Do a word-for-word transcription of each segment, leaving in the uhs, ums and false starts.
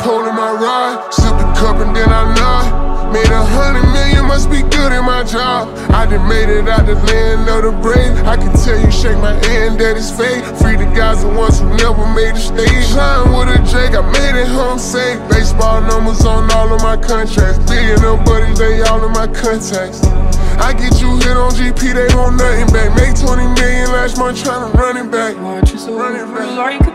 pole in my ride. Sip the cup and then I nod. Made a hundred million, must be good at my job. I done made it out the land of the brave. I can tell you shake my hand that it's fake. Free the guys the ones who never made the stage. Shine with a Drake, I made it home safe. Baseball numbers on all of my contracts. Billionaire buddies, they all in my contacts. I get you hit on G P, they want nothing back. Make twenty million last month tryna run it back. Watch us over like a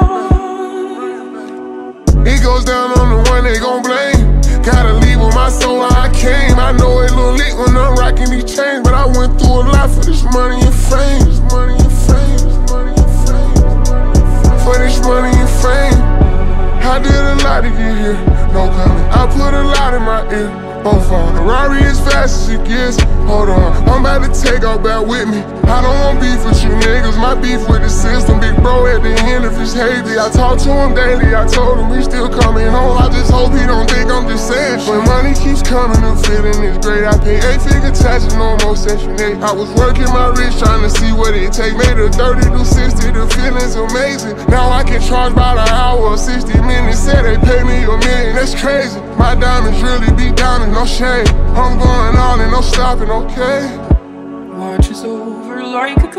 gun. It goes down on the one they gon' blame. Gotta leave with my soul where I came. I know it look lit when I'm rocking these chains, but I went through a lot for this money and fame. This money and fame. This money and fame. For this money and fame. I did a lot to get here. No comment. I put a lot in my ear. Both on the Rari as fast as it gets. Hold on, I'm about to take off back with me. I don't want beef with you niggas, my beef with the system. Big bro at the end if it's hazy. I talk to him daily, I told him he still coming home. I just hope he don't think I'm just saying shit. When money keeps coming, the feeling is great. I pay eight figure taxes, no more section eight. I was working my wrist trying to see what it take. Made a thirty to sixty, the feeling's amazing. Now I can charge by the hour or sixty minutes. Said they pay me a million, that's crazy. My diamonds really be down and no shade. I'm going all and no stopping, okay? Watch us over like a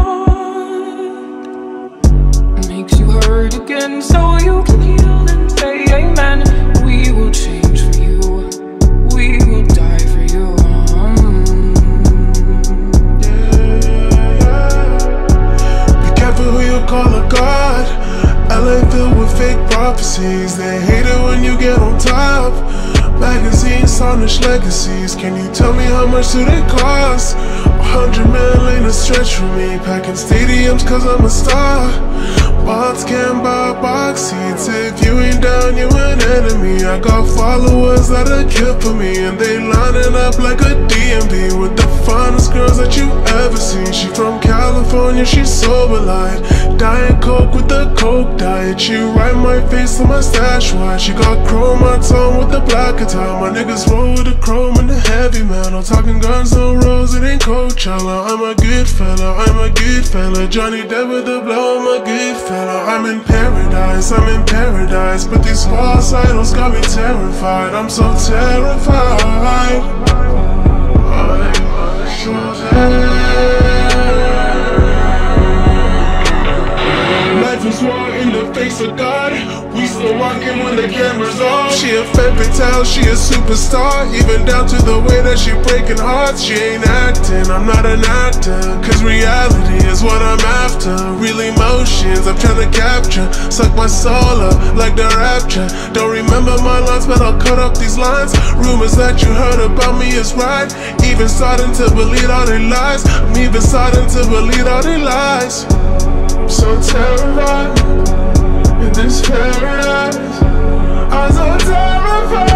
gun. Makes you hurt again so you can heal and say amen. We will change for you. We will die for you. Yeah. Be careful who you call a god. L A filled with fake prophecies. They hate it when you get on top. Magazines, tarnish legacies. Can you tell me how much do they cost? A hundred mil ain't a stretch for me. Packing stadiums cause I'm a star. Bots can't buy box seats. If you ain't down, you an enemy. I got followers that'll kill for me, and they lining up like a D M V with the finest girls that you ever seen. She from California, she's sober light. Diet Coke with the Coke diet. She write my face on my stash white. She got chrome on tongue with the black guitar. My niggas roll with the chrome and the heavy metal. Talking guns on roads, it ain't Coachella. I'm a good fella, I'm a good fella. Johnny Depp with the blow, I'm a good fella. I'm in paradise, I'm in paradise. But these false idols got me terrified. I'm so terrified. I'm so terrified. Life is war in the face of God. We still walking when the camera's off. She a femme fatale, she a superstar. Even down to the way that she breaking hearts. She ain't acting, I'm not an actor. Cause reality is what I'm after. Real emotions I'm trying to capture. Suck my soul up like the rapture. Don't remember my lines, but I'll cut up these lines. Rumors that you heard about me is right. Even starting to believe all their lies. I'm even starting to believe all their lies. I'm so terrified in this paradise. I'm so terrified.